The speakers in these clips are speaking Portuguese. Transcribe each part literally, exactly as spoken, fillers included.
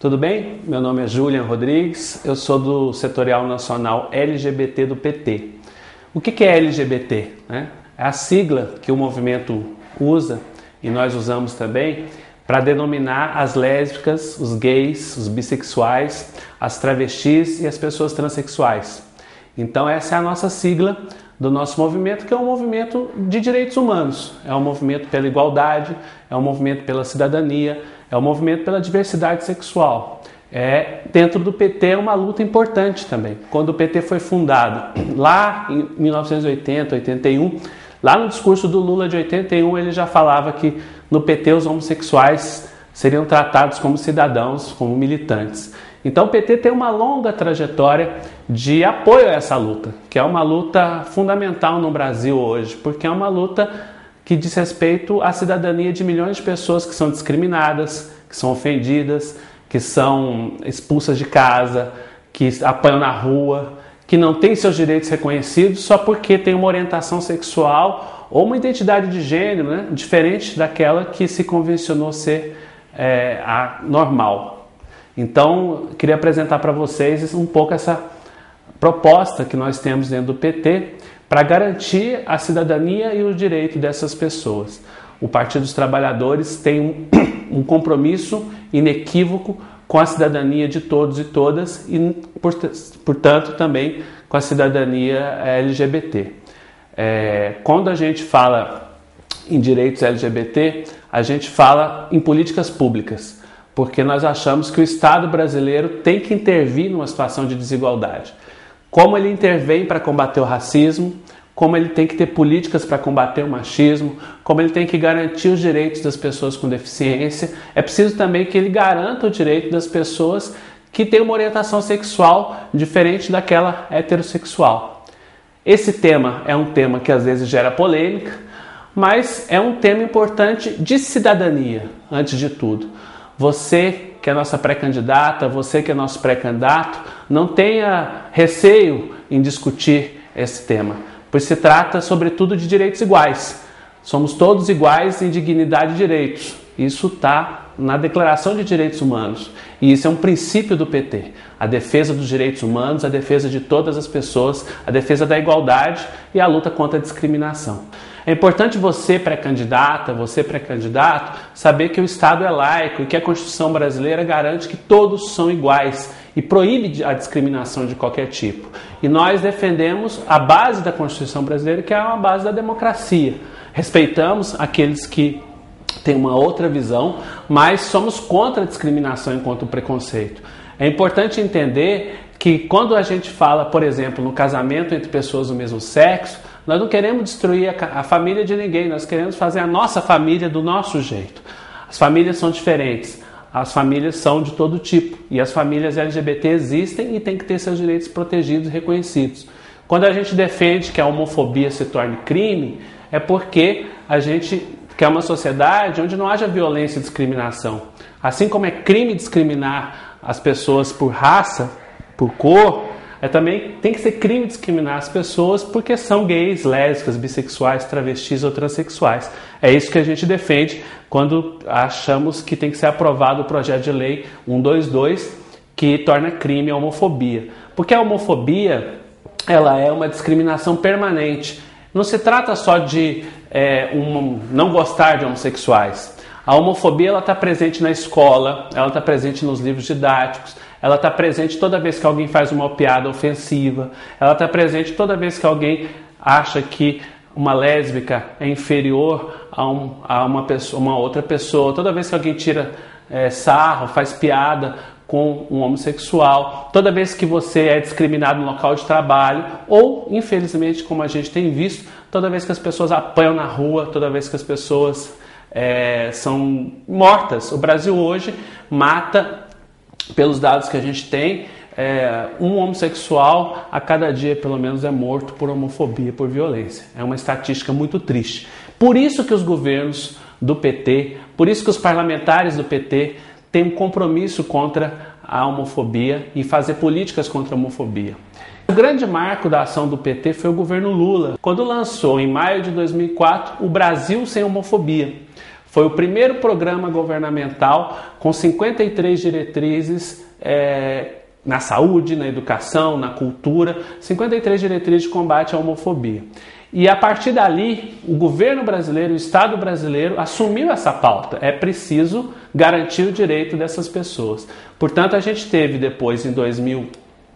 Tudo bem? Meu nome é Julian Rodrigues, eu sou do Setorial Nacional L G B T do P T. O que é L G B T? É a sigla que o movimento usa, e nós usamos também, para denominar as lésbicas, os gays, os bissexuais, as travestis e as pessoas transexuais. Então essa é a nossa sigla do nosso movimento, que é um movimento de direitos humanos, é um movimento pela igualdade, é um movimento pela cidadania, é um movimento pela diversidade sexual. É, dentro do P T é uma luta importante também. Quando o P T foi fundado, lá em mil novecentos e oitenta, oitenta e um, lá no discurso do Lula de oitenta e um, ele já falava que no P T os homossexuais seriam tratados como cidadãos, como militantes. Então o P T tem uma longa trajetória de apoio a essa luta, que é uma luta fundamental no Brasil hoje, porque é uma luta que diz respeito à cidadania de milhões de pessoas que são discriminadas, que são ofendidas, que são expulsas de casa, que apanham na rua, que não têm seus direitos reconhecidos só porque tem uma orientação sexual ou uma identidade de gênero, né, diferente daquela que se convencionou ser é, a normal. Então, eu queria apresentar para vocês um pouco essa proposta que nós temos dentro do P T para garantir a cidadania e o direito dessas pessoas. O Partido dos Trabalhadores tem um, um compromisso inequívoco com a cidadania de todos e todas e, portanto, também com a cidadania L G B T. É, quando a gente fala em direitos L G B T, a gente fala em políticas públicas, porque nós achamos que o Estado brasileiro tem que intervir numa situação de desigualdade. Como ele intervém para combater o racismo, como ele tem que ter políticas para combater o machismo, como ele tem que garantir os direitos das pessoas com deficiência, é preciso também que ele garanta o direito das pessoas que têm uma orientação sexual diferente daquela heterossexual. Esse tema é um tema que às vezes gera polêmica, mas é um tema importante de cidadania, antes de tudo. Você que é nossa pré-candidata, você que é nosso pré-candidato, não tenha receio em discutir esse tema, pois se trata sobretudo de direitos iguais. Somos todos iguais em dignidade e direitos. Isso está na Declaração de Direitos Humanos e isso é um princípio do P T. A defesa dos direitos humanos, a defesa de todas as pessoas, a defesa da igualdade e a luta contra a discriminação. É importante você, pré-candidata, você, pré-candidato, saber que o Estado é laico e que a Constituição brasileira garante que todos são iguais e proíbe a discriminação de qualquer tipo. E nós defendemos a base da Constituição brasileira, que é uma base da democracia. Respeitamos aqueles que têm uma outra visão, mas somos contra a discriminação e contra o preconceito. É importante entender que quando a gente fala, por exemplo, no casamento entre pessoas do mesmo sexo, nós não queremos destruir a, a família de ninguém, nós queremos fazer a nossa família do nosso jeito. As famílias são diferentes, as famílias são de todo tipo e as famílias L G B T existem e têm que ter seus direitos protegidos e reconhecidos. Quando a gente defende que a homofobia se torne crime, é porque a gente quer uma sociedade onde não haja violência e discriminação. Assim como é crime discriminar as pessoas por raça, por cor, é também tem que ser crime discriminar as pessoas porque são gays, lésbicas, bissexuais, travestis ou transexuais. É isso que a gente defende quando achamos que tem que ser aprovado o projeto de lei cento e vinte e dois, que torna crime a homofobia. Porque a homofobia, ela é uma discriminação permanente. Não se trata só de é, um, não gostar de homossexuais. A homofobia está presente na escola, ela está presente nos livros didáticos, ela está presente toda vez que alguém faz uma piada ofensiva, ela está presente toda vez que alguém acha que uma lésbica é inferior a, um, a uma, pessoa, uma outra pessoa, toda vez que alguém tira é, sarro, faz piada com um homossexual, toda vez que você é discriminado no local de trabalho ou, infelizmente, como a gente tem visto, toda vez que as pessoas apanham na rua, toda vez que as pessoas é, são mortas. O Brasil hoje mata, pelos dados que a gente tem, é, um homossexual a cada dia, pelo menos, é morto por homofobia, por violência. É uma estatística muito triste. Por isso que os governos do P T, por isso que os parlamentares do P T têm um compromisso contra a homofobia e fazer políticas contra a homofobia. O grande marco da ação do P T foi o governo Lula, quando lançou, em maio de dois mil e quatro, o Brasil Sem Homofobia. Foi o primeiro programa governamental com cinquenta e três diretrizes é, na saúde, na educação, na cultura, cinquenta e três diretrizes de combate à homofobia. E a partir dali, o governo brasileiro, o Estado brasileiro assumiu essa pauta. É preciso garantir o direito dessas pessoas. Portanto, a gente teve depois, em dois mil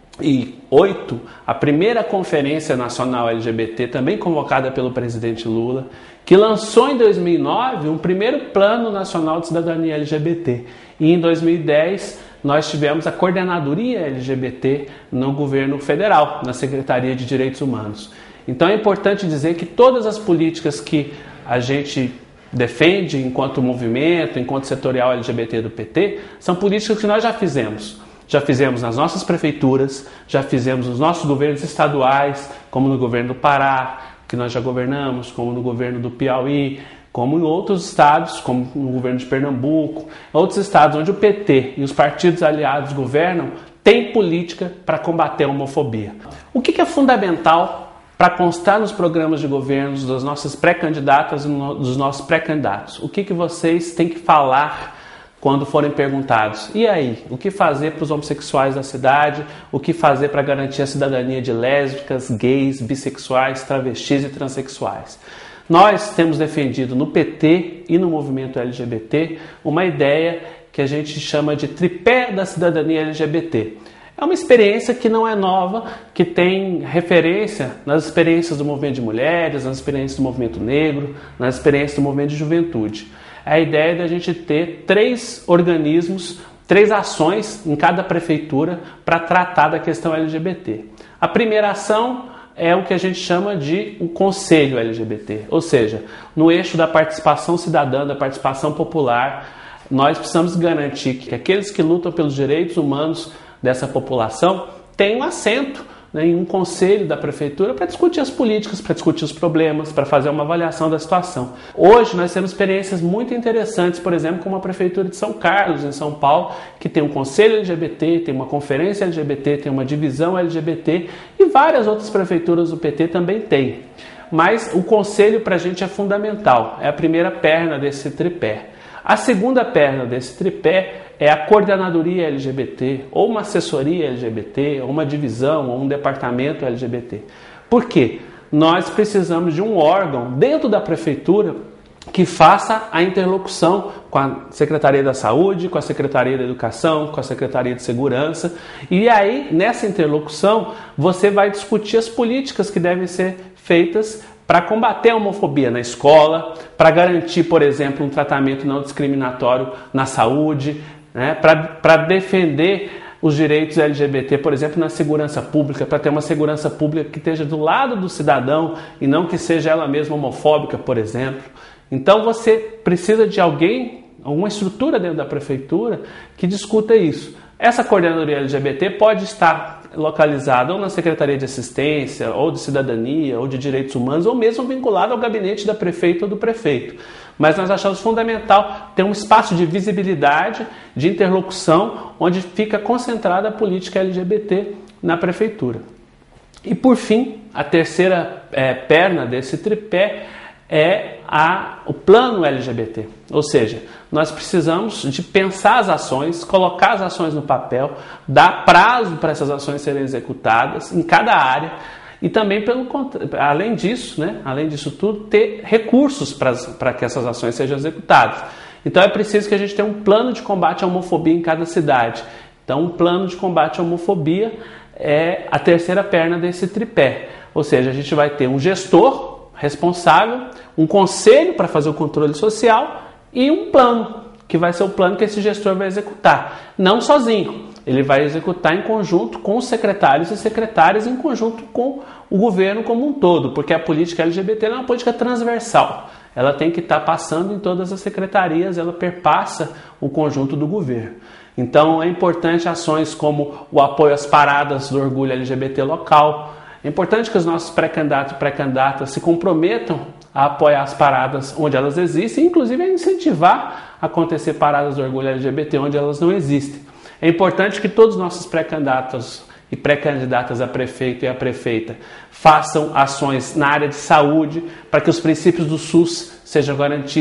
e oito, a primeira Conferência Nacional L G B T, também convocada pelo presidente Lula, que lançou em dois mil e nove um primeiro Plano Nacional de Cidadania L G B T. E em dois mil e dez, nós tivemos a Coordenadoria L G B T no governo federal, na Secretaria de Direitos Humanos. Então é importante dizer que todas as políticas que a gente defende enquanto movimento, enquanto setorial L G B T do P T, são políticas que nós já fizemos. Já fizemos nas nossas prefeituras, já fizemos nos nossos governos estaduais, como no governo do Pará, que nós já governamos, como no governo do Piauí, como em outros estados, como no governo de Pernambuco, outros estados onde o P T e os partidos aliados governam, têm política para combater a homofobia. O que é fundamental para constar nos programas de governo das nossas pré-candidatas e dos nossos pré-candidatos? O que, que vocês têm que falar quando forem perguntados? E aí, o que fazer para os homossexuais da cidade? O que fazer para garantir a cidadania de lésbicas, gays, bissexuais, travestis e transexuais? Nós temos defendido no P T e no movimento L G B T uma ideia que a gente chama de tripé da cidadania L G B T. É uma experiência que não é nova, que tem referência nas experiências do movimento de mulheres, nas experiências do movimento negro, nas experiências do movimento de juventude. É a ideia de a gente ter três organismos, três ações em cada prefeitura para tratar da questão L G B T. A primeira ação é o que a gente chama de o Conselho L G B T, ou seja, no eixo da participação cidadã, da participação popular, nós precisamos garantir que aqueles que lutam pelos direitos humanos dessa população tenham assento, né, em um conselho da prefeitura para discutir as políticas, para discutir os problemas, para fazer uma avaliação da situação. Hoje nós temos experiências muito interessantes, por exemplo, como a Prefeitura de São Carlos, em São Paulo, que tem um conselho L G B T, tem uma conferência L G B T, tem uma divisão L G B T e várias outras prefeituras do P T também têm. Mas o conselho para a gente é fundamental, é a primeira perna desse tripé. A segunda perna desse tripé é a coordenadoria L G B T, ou uma assessoria L G B T, ou uma divisão, ou um departamento L G B T. Por quê? Nós precisamos de um órgão dentro da prefeitura que faça a interlocução com a Secretaria da Saúde, com a Secretaria da Educação, com a Secretaria de Segurança. E aí, nessa interlocução, você vai discutir as políticas que devem ser feitas para combater a homofobia na escola, para garantir, por exemplo, um tratamento não discriminatório na saúde, né, para defender os direitos L G B T, por exemplo, na segurança pública, para ter uma segurança pública que esteja do lado do cidadão e não que seja ela mesma homofóbica, por exemplo. Então você precisa de alguém, alguma estrutura dentro da prefeitura que discuta isso. Essa coordenadoria L G B T pode estar localizada ou na Secretaria de Assistência, ou de Cidadania, ou de Direitos Humanos, ou mesmo vinculada ao gabinete da prefeita ou do prefeito. Mas nós achamos fundamental ter um espaço de visibilidade, de interlocução, onde fica concentrada a política L G B T na prefeitura. E por fim, a terceira é, perna desse tripé é a, o plano L G B T. Ou seja, nós precisamos de pensar as ações, colocar as ações no papel, dar prazo para essas ações serem executadas em cada área e também, pelo, além disso, né, além disso tudo, ter recursos para que essas ações sejam executadas. Então é preciso que a gente tenha um plano de combate à homofobia em cada cidade. Então um plano de combate à homofobia é a terceira perna desse tripé. Ou seja, a gente vai ter um gestor responsável, um conselho para fazer o controle social e um plano, que vai ser o plano que esse gestor vai executar. Não sozinho, ele vai executar em conjunto com os secretários e secretárias, em conjunto com o governo como um todo, porque a política L G B T é uma política transversal. Ela tem que estar passando em todas as secretarias, ela perpassa o conjunto do governo. Então é importante ações como o apoio às paradas do orgulho L G B T local. É importante que os nossos pré-candidatos e pré-candidatas se comprometam a apoiar as paradas onde elas existem, inclusive a incentivar a acontecer paradas do orgulho L G B T onde elas não existem. É importante que todos os nossos pré-candidatos e pré-candidatas a prefeito e a prefeita façam ações na área de saúde para que os princípios do SUS sejam garantidos,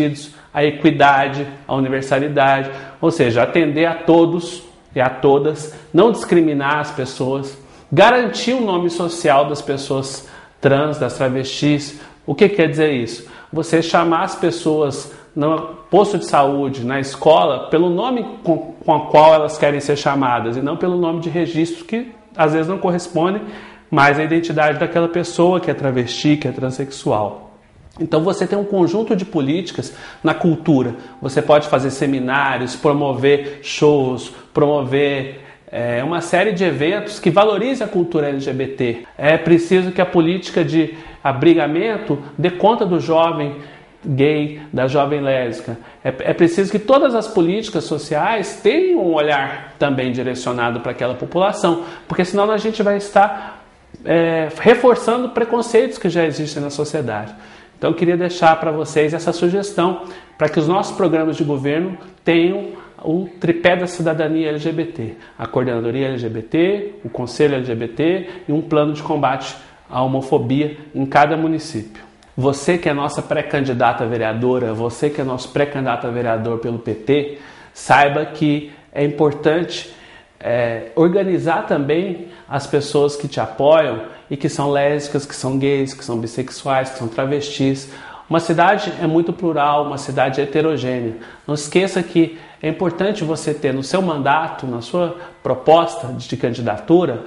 a equidade, a universalidade, ou seja, atender a todos e a todas, não discriminar as pessoas, garantir o nome social das pessoas trans, das travestis. O que quer dizer isso? Você chamar as pessoas no posto de saúde, na escola, pelo nome com, com o qual elas querem ser chamadas e não pelo nome de registro que às vezes não corresponde mais à identidade daquela pessoa que é travesti, que é transexual. Então você tem um conjunto de políticas na cultura. Você pode fazer seminários, promover shows, promover é, uma série de eventos que valorizem a cultura L G B T. É preciso que a política de abrigamento dê conta do jovem gay, da jovem lésbica. É, é preciso que todas as políticas sociais tenham um olhar também direcionado para aquela população, porque senão a gente vai estar é, reforçando preconceitos que já existem na sociedade. Então eu queria deixar para vocês essa sugestão para que os nossos programas de governo tenham o tripé da cidadania L G B T, a coordenadoria L G B T, o conselho L G B T e um plano de combate à homofobia em cada município. Você que é nossa pré-candidata a vereadora, você que é nosso pré-candidato a vereador pelo P T, saiba que é importante é, organizar também as pessoas que te apoiam e que são lésbicas, que são gays, que são bissexuais, que são travestis. Uma cidade é muito plural, uma cidade é heterogênea. Não esqueça que é importante você ter no seu mandato, na sua proposta de candidatura,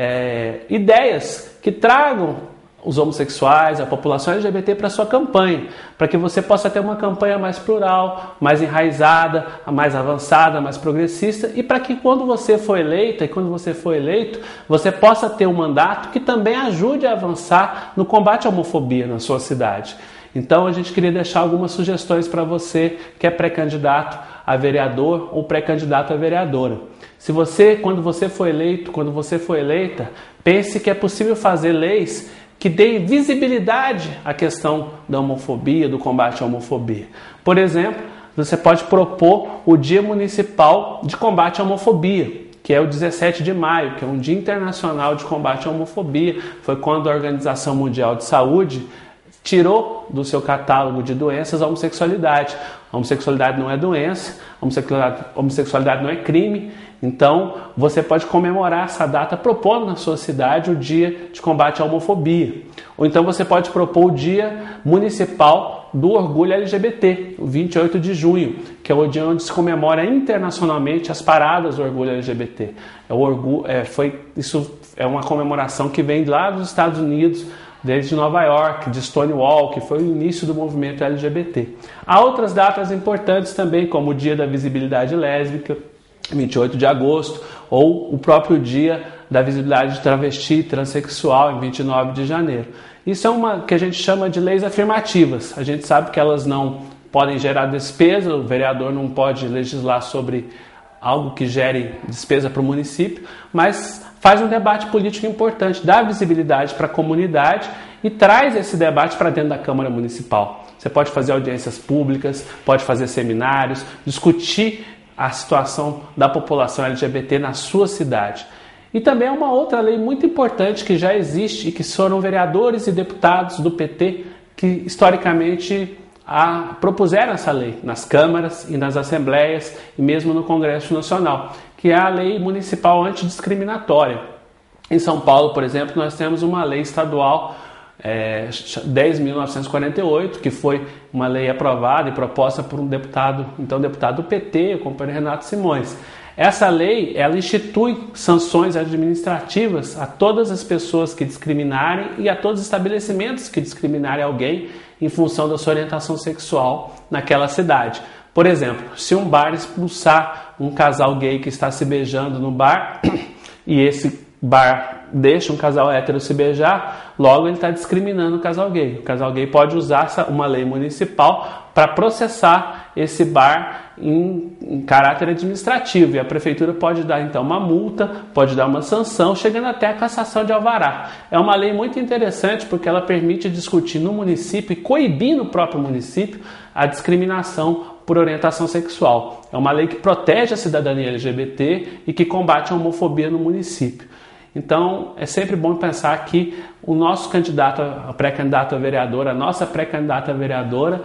é, ideias que tragam os homossexuais, a população L G B T para a sua campanha, para que você possa ter uma campanha mais plural, mais enraizada, mais avançada, mais progressista, e para que quando você for eleita e quando você for eleito, você possa ter um mandato que também ajude a avançar no combate à homofobia na sua cidade. Então a gente queria deixar algumas sugestões para você que é pré-candidato a vereador ou pré-candidato a vereadora. Se você, quando você for eleito, quando você for eleita, pense que é possível fazer leis que deem visibilidade à questão da homofobia, do combate à homofobia. Por exemplo, você pode propor o Dia Municipal de Combate à Homofobia, que é o dezessete de maio, que é um Dia Internacional de Combate à Homofobia. Foi quando a Organização Mundial de Saúde tirou do seu catálogo de doenças a homossexualidade. A homossexualidade não é doença, a homossexualidade, a homossexualidade não é crime. Então, você pode comemorar essa data propondo na sua cidade o Dia de Combate à Homofobia. Ou então você pode propor o Dia Municipal do Orgulho L G B T, o vinte e oito de junho, que é o dia onde se comemora internacionalmente as paradas do Orgulho L G B T. É o orgulho, é, foi, isso é uma comemoração que vem lá dos Estados Unidos, desde Nova York, de Stonewall, que foi o início do movimento L G B T. Há outras datas importantes também, como o Dia da Visibilidade Lésbica, vinte e oito de agosto, ou o próprio Dia da Visibilidade Travesti e Transsexual, em vinte e nove de janeiro. Isso é uma que a gente chama de leis afirmativas. A gente sabe que elas não podem gerar despesa, o vereador não pode legislar sobre algo que gere despesa para o município, mas faz um debate político importante, dá visibilidade para a comunidade e traz esse debate para dentro da Câmara Municipal. Você pode fazer audiências públicas, pode fazer seminários, discutir a situação da população L G B T na sua cidade. E também é uma outra lei muito importante que já existe e que foram vereadores e deputados do P T que historicamente a, propuseram essa lei nas câmaras e nas assembleias e mesmo no Congresso Nacional, que é a Lei Municipal Antidiscriminatória. Em São Paulo, por exemplo, nós temos uma lei estadual É, dez mil novecentos e quarenta e oito, que foi uma lei aprovada e proposta por um deputado, então deputado do P T, o companheiro Renato Simões. Essa lei, ela institui sanções administrativas a todas as pessoas que discriminarem e a todos os estabelecimentos que discriminarem alguém em função da sua orientação sexual naquela cidade. Por exemplo, se um bar expulsar um casal gay que está se beijando no bar e esse bar deixa um casal hétero se beijar, logo ele está discriminando o casal gay. O casal gay pode usar uma lei municipal para processar esse bar em, em caráter administrativo, e a prefeitura pode dar então uma multa, pode dar uma sanção, chegando até a cassação de alvará. É uma lei muito interessante porque ela permite discutir no município e coibir no próprio município a discriminação por orientação sexual. É uma lei que protege a cidadania L G B T e que combate a homofobia no município. Então, é sempre bom pensar que o nosso candidato, a pré-candidato a vereadora, a nossa pré-candidata a vereadora,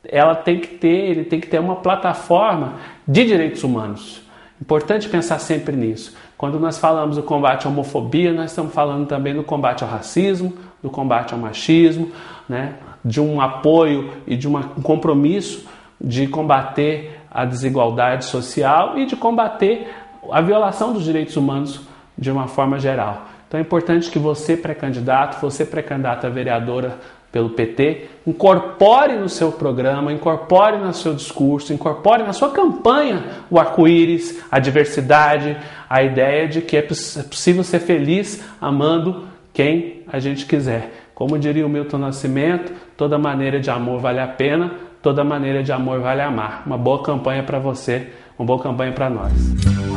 ela tem que ter, ele tem que ter uma plataforma de direitos humanos. Importante pensar sempre nisso. Quando nós falamos do combate à homofobia, nós estamos falando também do combate ao racismo, do combate ao machismo, né? De um apoio e de uma, um compromisso de combater a desigualdade social e de combater a violação dos direitos humanos de uma forma geral. Então é importante que você, pré-candidato, você pré-candidata a vereadora pelo P T, incorpore no seu programa, incorpore no seu discurso, incorpore na sua campanha o arco-íris, a diversidade, a ideia de que é possível ser feliz amando quem a gente quiser. Como diria o Milton Nascimento, toda maneira de amor vale a pena, toda maneira de amor vale amar. Uma boa campanha para você, uma boa campanha para nós.